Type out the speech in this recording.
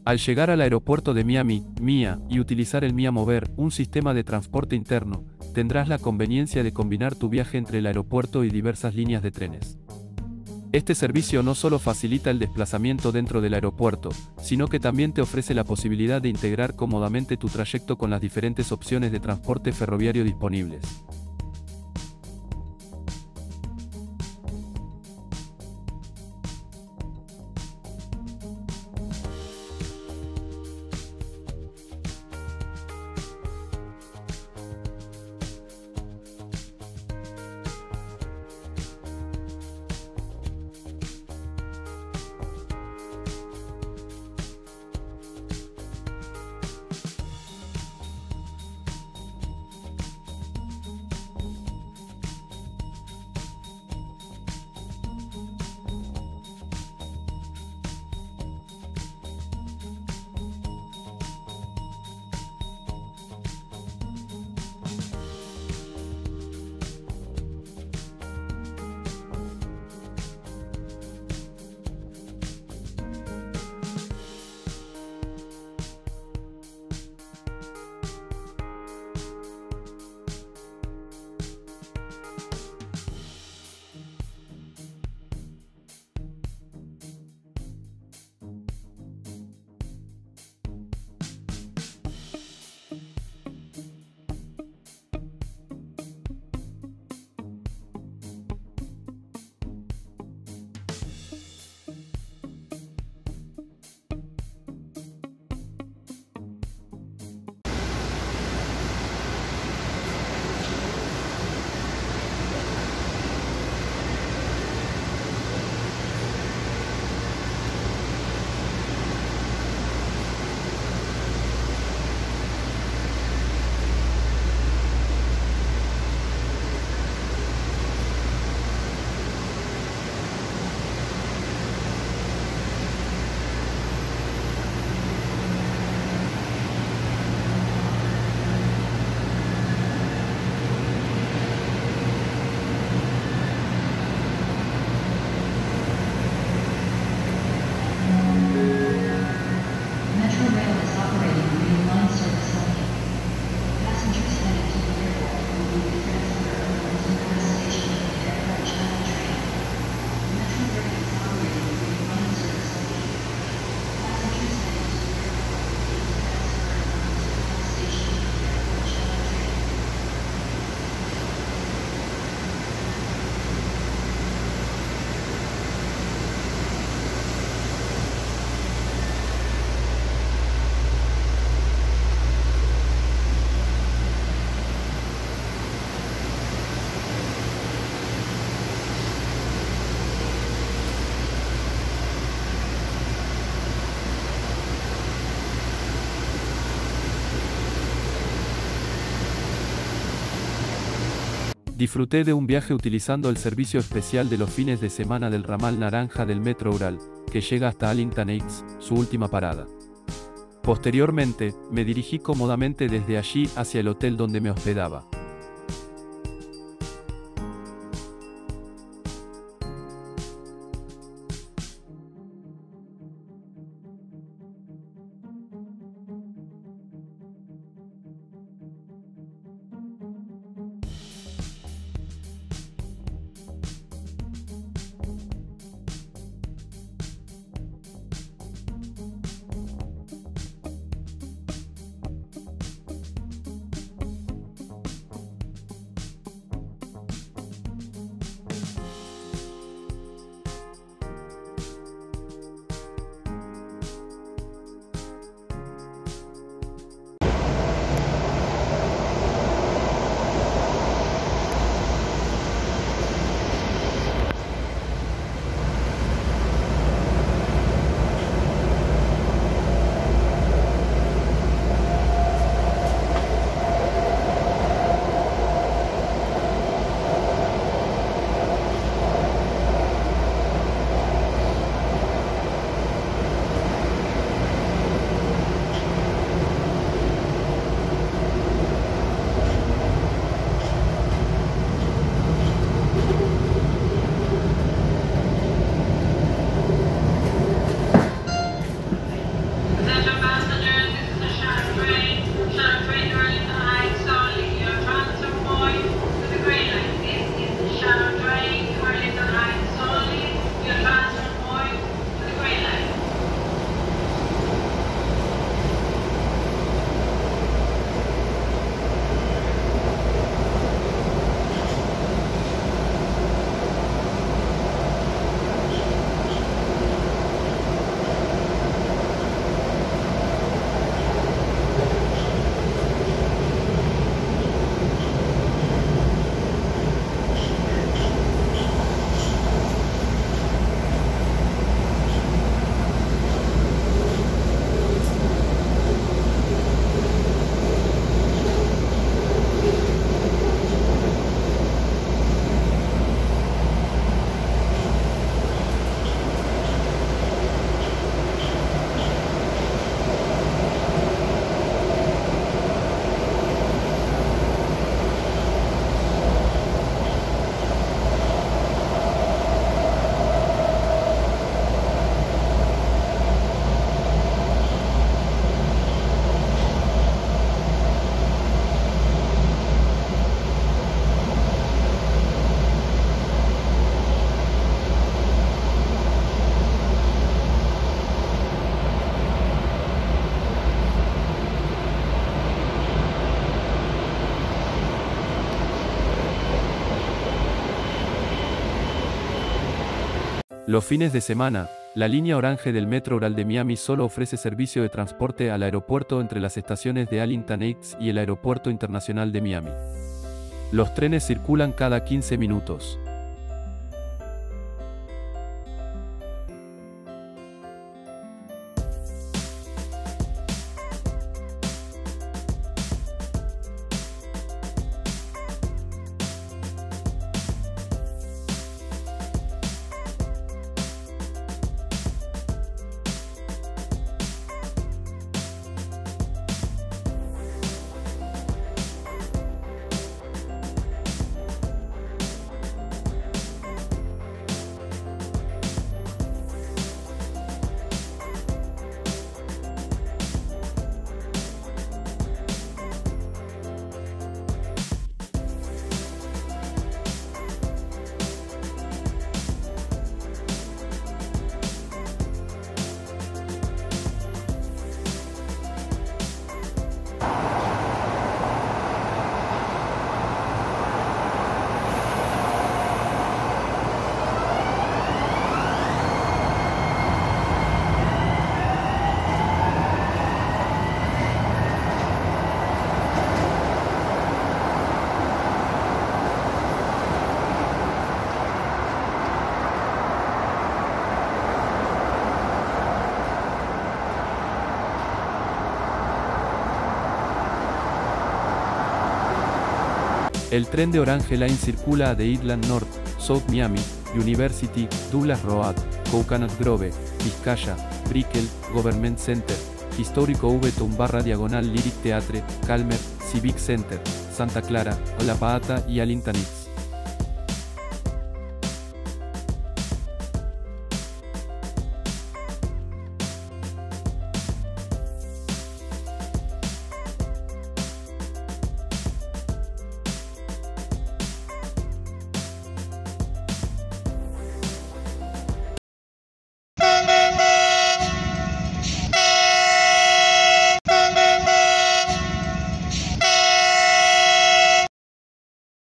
Al llegar al aeropuerto de Miami, MIA, y utilizar el MIA Mover, un sistema de transporte interno, tendrás la conveniencia de combinar tu viaje entre el aeropuerto y diversas líneas de trenes. Este servicio no solo facilita el desplazamiento dentro del aeropuerto, sino que también te ofrece la posibilidad de integrar cómodamente tu trayecto con las diferentes opciones de transporte ferroviario disponibles. Metrorail is operating Green Line service only. Passengers heading to the airport will be transferred to the nearest station of the Airport China train. Metrorail is operating Green Line service only. Passengers heading to the airport will be transferred to the nearest station of the Airport China train. Disfruté de un viaje utilizando el servicio especial de los fines de semana del ramal naranja del Metro Ural, que llega hasta Arlington Heights, su última parada. Posteriormente, me dirigí cómodamente desde allí hacia el hotel donde me hospedaba. Los fines de semana, la línea Orange del Metro Ural de Miami solo ofrece servicio de transporte al aeropuerto entre las estaciones de Arlington Heights y el Aeropuerto Internacional de Miami. Los trenes circulan cada 15 minutos. El tren de Orange Line circula a The Island North, South Miami, University, Douglas Road, Coconut Grove, Vizcaya, Brickell, Government Center, Histórico /Lyric Theatre, Calmer, Civic Center, Santa Clara, La Paata y Arlington Heights.